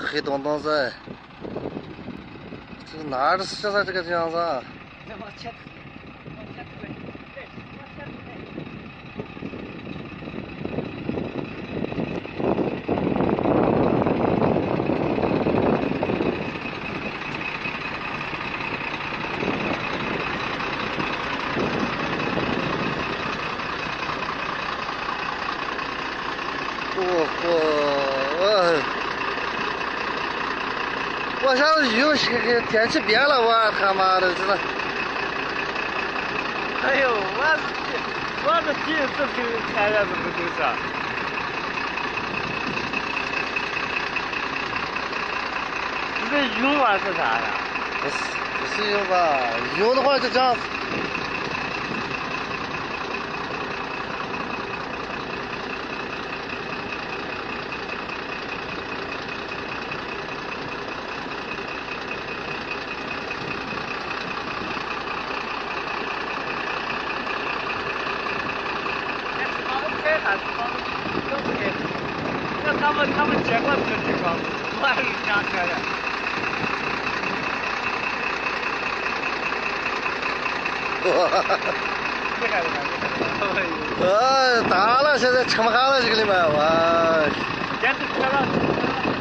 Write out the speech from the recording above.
黑洞洞子，这哪是现在这个样子啊？ 往前推，往前推，对，往前推。 我想有些天气变了，我他妈的真的。 哎呦，我是第一次听天热这么回事。这是云啊是啥呀？ 不是云吧？云的话就这样。 那他们结果是这个，我还是想车的。厉害厉害！ 大了，现在撑不下了这个里面，我。 坚持车了。